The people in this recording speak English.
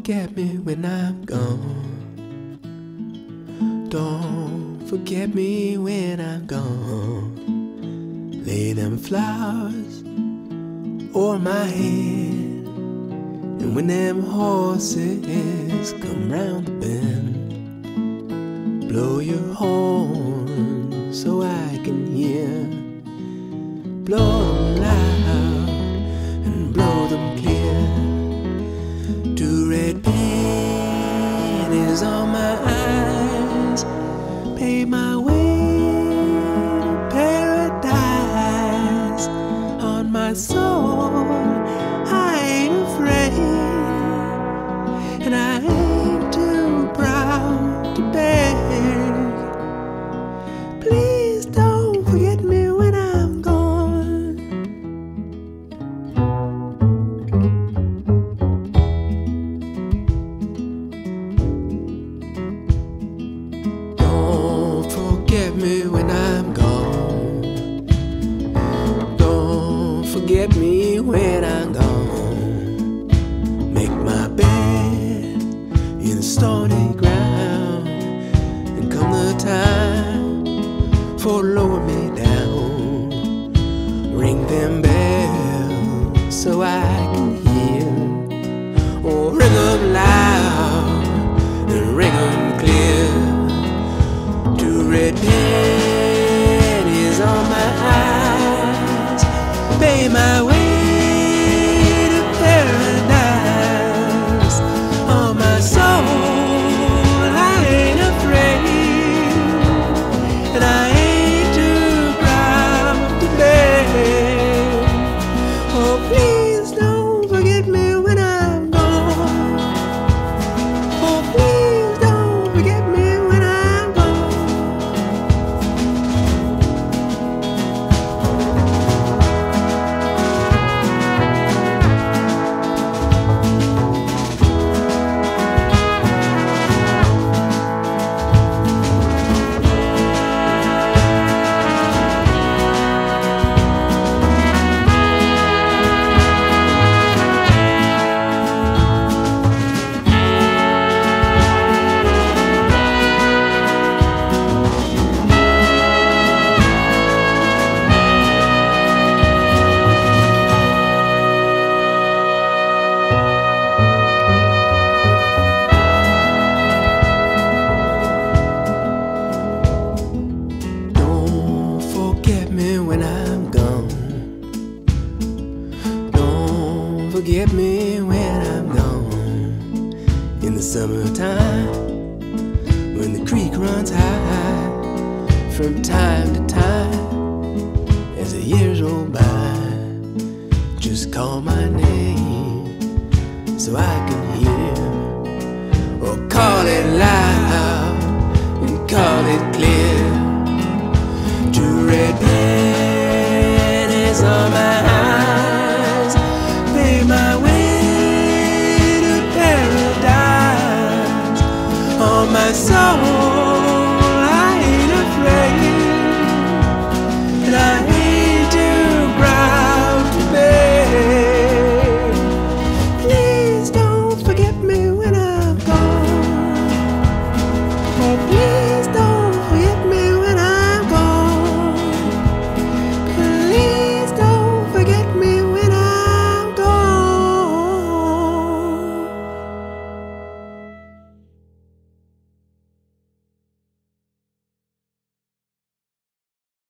forget me when I'm gone. Don't forget me when I'm gone. Lay them flowers o'er my head, and when them horses come round the bend, blow your horn so I can hear. Blow them loud and blow them clear. Two red pennies on my eyes pay my way to paradise. On my soul I ain't afraid, and I ain't too proud to beg. Please don't forget me when I'm gone. Don't forget me when I'm gone. Don't forget me when I'm gone. Make my bed in the stony ground, and come the time for lower me down. Ring them bells so I can hear. Oh, ring them loud and ring them clear. Two red pennies on my eyes pay my way to paradise. On my soul I ain't afraid, and I ain't too proud to beg. Oh, please don't forget me when I'm gone. Oh, please don't forget me when I'm gone. When I'm gone, don't forget me when I'm gone. In the summertime, when the creek runs high, from time to time, as the years roll by, just call my name so I can hear. Or call it loud and call it clear. Two red pennies on my